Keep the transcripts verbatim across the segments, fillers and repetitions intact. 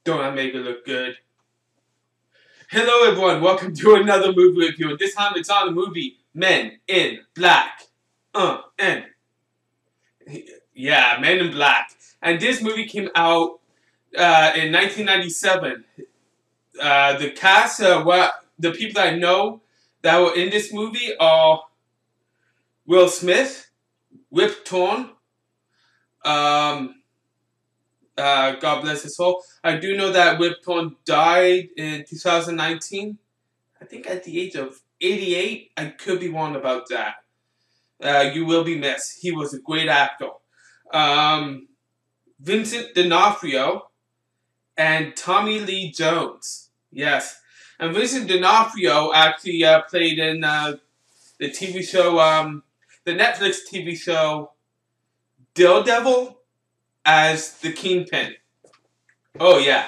Don't I make it look good? Hello everyone, welcome to another movie review. This time it's on the movie Men in Black. Uh, and yeah, Men in Black. And this movie came out uh, in nineteen ninety-seven. Uh, the cast, uh, what the people I know that were in this movie are Will Smith, Rip Torn, um, uh, God bless his soul. I do know that Rip Torn died in two thousand nineteen. I think at the age of eighty-eight. I could be wrong about that. Uh, you will be missed. He was a great actor. Um, Vincent D'Onofrio and Tommy Lee Jones. Yes. And Vincent D'Onofrio actually uh, played in uh, the T V show, um, the Netflix T V show Daredevil as the Kingpin. Oh, yeah.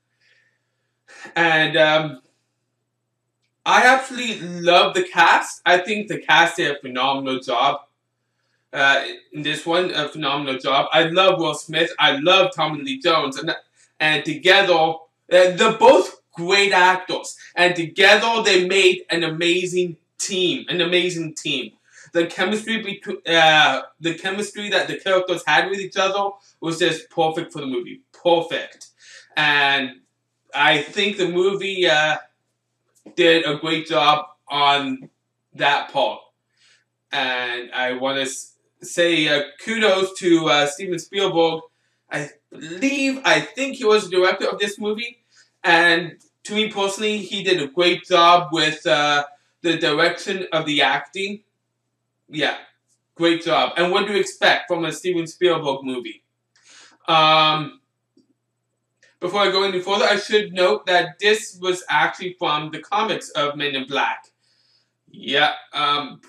And um, I absolutely love the cast. I think the cast did a phenomenal job. Uh, in this one, a phenomenal job. I love Will Smith. I love Tommy Lee Jones. And, and together, uh, they're both great actors. And together, they made an amazing team. An amazing team. The chemistry between, uh, the chemistry that the characters had with each other was just perfect for the movie. Perfect. And I think the movie uh, did a great job on that part. And I want to say uh, kudos to uh, Steven Spielberg. I believe, I think he was the director of this movie. And to me personally, he did a great job with uh, the direction of the acting. Yeah, great job. And what do you expect from a Steven Spielberg movie? Um, before I go any further, I should note that this was actually from the comics of Men in Black. Yeah, um...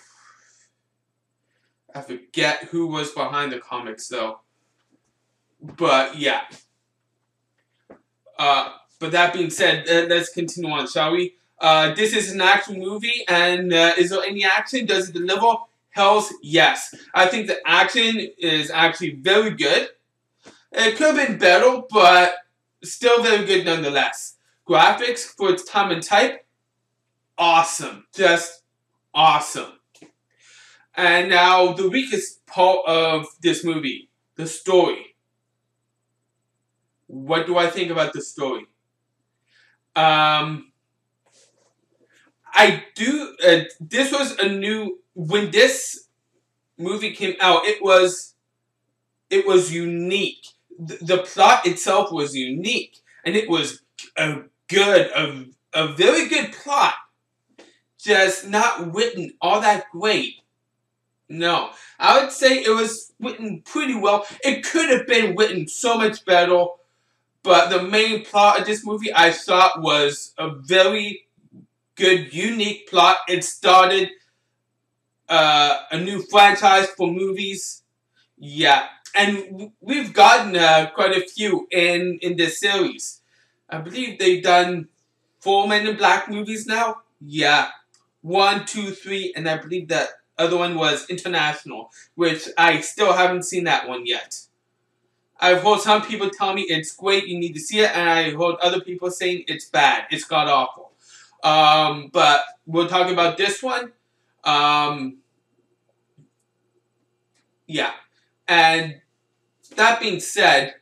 I forget who was behind the comics, though. But, yeah. Uh, but that being said, uh, let's continue on, shall we? Uh, this is an action movie, and uh, is there any action? Does it deliver? Hells yes. I think the action is actually very good. It could have been better, but still very good nonetheless. Graphics for its time and type, awesome. Just awesome. And now, the weakest part of this movie, the story. What do I think about the story? Um, I do, uh, this was a new, when this movie came out, it was, it was unique. The, the plot itself was unique. And it was a good, a, a very good plot. Just not written all that great. No, I would say it was written pretty well. It could have been written so much better, but the main plot of this movie I thought was a very good, unique plot. It started uh, a new franchise for movies. Yeah, and we've gotten uh, quite a few in, in this series. I believe they've done four Men in Black movies now. Yeah, one, two, three, and I believe that other one was International, which I still haven't seen that one yet. I've heard some people tell me it's great, you need to see it, and I heard other people saying it's bad, it's god-awful. Um, but we're talking about this one. Um, yeah. And that being said,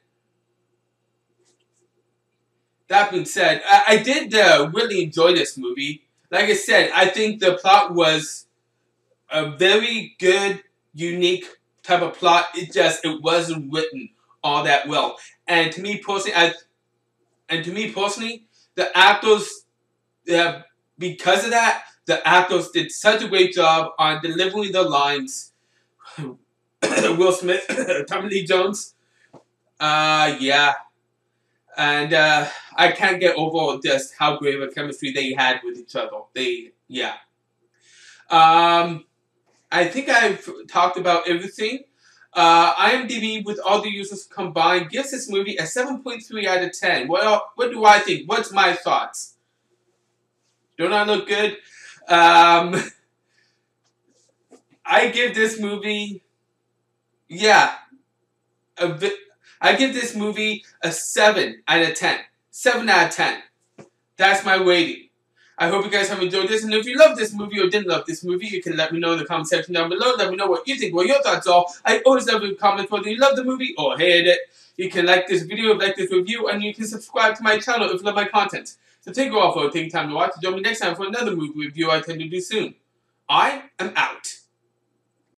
that being said, I, I did uh, really enjoy this movie. Like I said, I think the plot was a very good, unique type of plot. It just, it wasn't written all that well. And to me personally, I, and to me personally, the actors, uh, because of that, the actors did such a great job on delivering the lines. Will Smith, Tommy Lee Jones, uh, yeah. And uh, I can't get over just how great of a chemistry they had with each other. They, yeah. Um... I think I've talked about everything. Uh, IMDb, with all the users combined, gives this movie a seven point three out of ten. Well, what do I think? What's my thoughts? Don't I look good? Um, I give this movie, yeah, a bit, I give this movie a seven out of ten. seven out of ten. That's my rating. I hope you guys have enjoyed this, and if you love this movie or didn't love this movie, you can let me know in the comment section down below. Let me know what you think, what your thoughts are. I always love your comments whether you love the movie or hate it. You can like this video, like this review, and you can subscribe to my channel if you love my content. So take you all for taking time to watch. Join me next time for another movie review I tend to do soon. I am out.